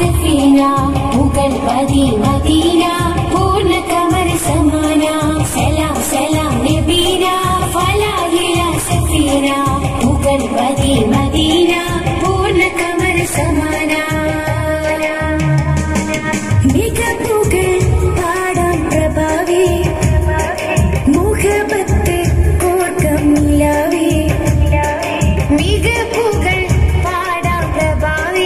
सफीना मुगल पदी मदीना पूर्ण कमर समाना सलाम सलाम नबीना फला हिला सफीना मुगल पदी मदीना पूर्ण कमर समाना मिगपुगल पाड़म प्रभावे मुहब्बत कोर्कम मिलावे मिगपुगल पाड़म प्रभावे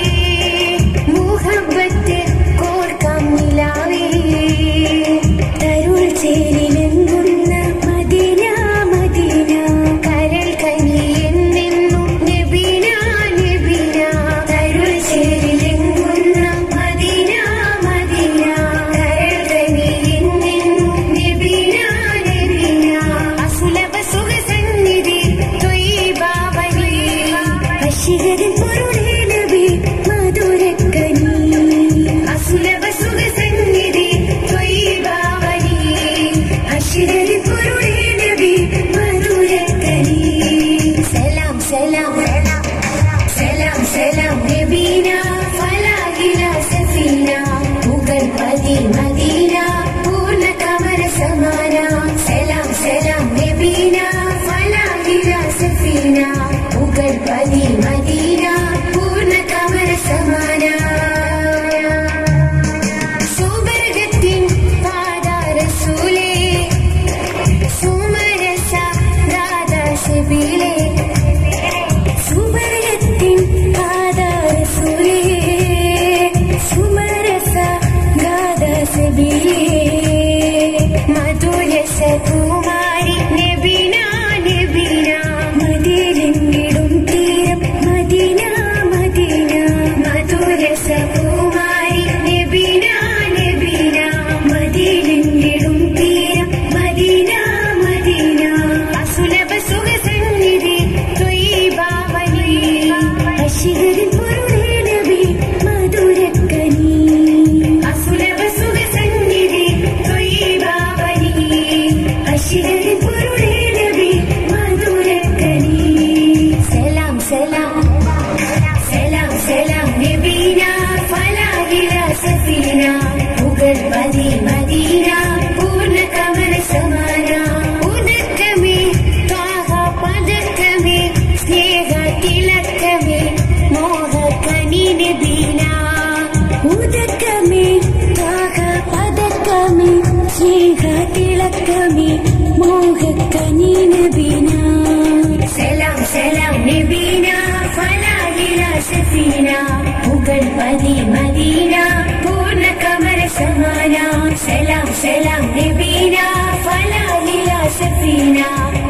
मुहब्बत कोर्कम मिलावे तरुल ചേരിലെങ്ങുന്ന മദീന മദീന കരൾ കനിയെന്നെന്നു നബീന നബീന തരുൾ ചേരിലെങ്ങുന്ന മദീന മദീന കരൾ കനിയെന്നെന്നു നബീന നബീന അസുലഭ സുഖ സന്നിധി ത്വയ്യിബാവനി അശ്ഹദിൻ പൊരുളേ നബി മധുരക്കനി അസുലഭ സുഖ സന്നിധി ത്വയ്യിബാവനി അശ്ഹദിൻ പൊരുളേ നബി മധുരക്കനി സലാം സലാം സലാം സലാം നബീന ഫലാ ഹിലാ സഫീന മുഗൽ പതി മദീന പൂർണ്ണ കമര സമാന സലാം സലാം നബീന ഫലാ ഹിലാ സഫീന മുഗൽ പതി മദീന പൂർണ്ണ കമര സമാന സുവർഗത്തിൻ പാദ റസൂലേ സുമരസ ദാദ സബീലേ സുവർഗത്തിൻ പാദ റസൂലേ സുമരസ ദാദ സബീലേ മധുരസ കുമാരി നബീന നബീന മദീനയിടും തീരം മദീന മദീന മധുരസ കുമാരി നബീന നബീന മദീനയിടും തീരം മദീന മദീന അസുലഭ സുഖ സന്നിധി ത്വയ്യിബാവനി അശ്ഹദിൻ പൊരുളേ നബി മധുരക്കനി അസുലഭ സുഖ സന്നിധി ത്വയ്യിബാവനി അശ്ഹദിൻ പൊരുളേ നബി മധുരക്കനി സലാം സലാം സലാം സലാം നബീന ഫലാ ഹിലാ സഫീന മുഗൽ പതി മദീന പൂർണ്ണ കമര സമാന ഉദക്കമേ ത്വാഹ പദക്കമേ സ്നേഹ തിലക്കമേ മോഹകനി നബീന ഉദക്കമേ ത്വാഹ പദക്കമേ സ്നേഹ തിലക്കമേ മോഹകനി നബീന സലാം സലാം നബീന ഫലാ ഹിലാ സഫീന മുഗൽ പതി മദീന പൂർണ്ണ കമര സമാന സലാം സലാം നബീന ഫലാ ഹിലാ സഫീന